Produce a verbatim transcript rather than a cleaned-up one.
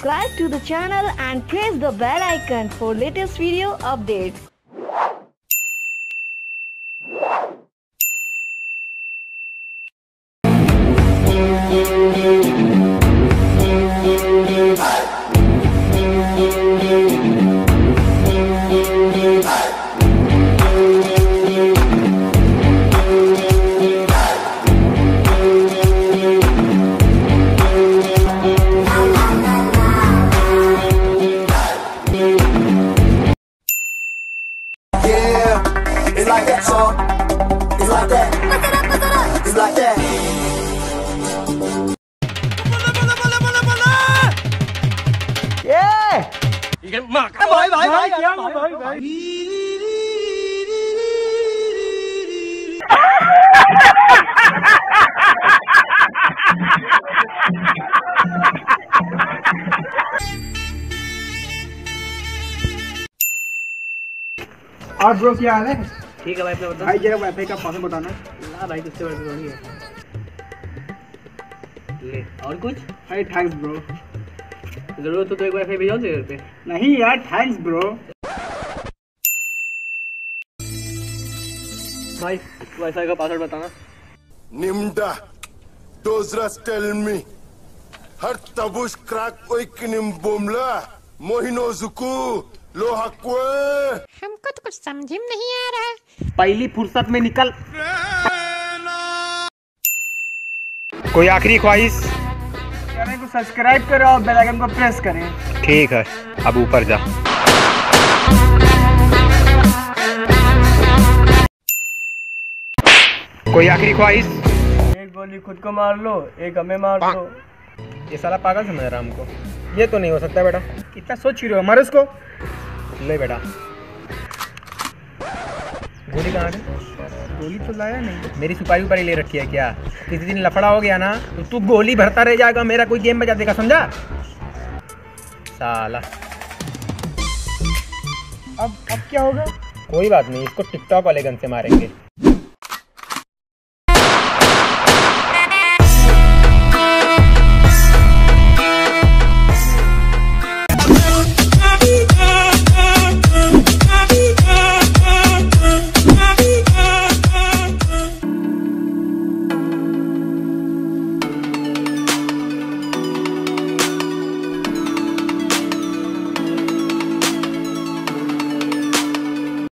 subscribe to the channel and press the bell icon for latest video updates. It's like that, song. It's like that. It's like that. Yeah. You can mark. Bye bye bye bye bye. और bro क्या हाल है? ठीक है भाई, अपने बताओ। भाई जरा वाईफाई का पासवर्ड बताना। ना भाई, तुझसे बड़ी थोड़ी है। ले और कुछ? भाई थैंक्स ब्रो। जरूरत हो तो एक वाईफाई भेजाओ तेरे घर पे। नहीं यार, थैंक्स ब्रो। भाई वाईफाई का पासवर्ड बताना। Nimda, Dozras tell me, har tabush crack oikinim bomla, mohino zuku, lohakwe. हमको तो कुछ समझ में नहीं आ रहा है। पहली फुर्सत में निकल। कोई आखिरी ख्वाहिश? चैनल को सब्सक्राइब करो और बेल आइकन को प्रेस करें। ठीक है, अब ऊपर जा। कोई आखिरी ख्वाहिश? एक गोली खुद को मार लो, एक हमें मार दो। ये साला पागल समझ रहा हमको। ये तो नहीं हो सकता बेटा। कितना सोच रहे हो, मारो उसको। ले बेटा। गोली कहाँ है? गोली तो लाया नहीं। मेरी सुपारी ऊपर ही ले रखी है क्या? किसी दिन लफड़ा हो गया ना तो तू गोली भरता रह जाएगा, मेरा कोई गेम बजा देगा, समझा? साला। अब अब क्या होगा? कोई बात नहीं, इसको टिकटॉक वाले गन से मारेंगे।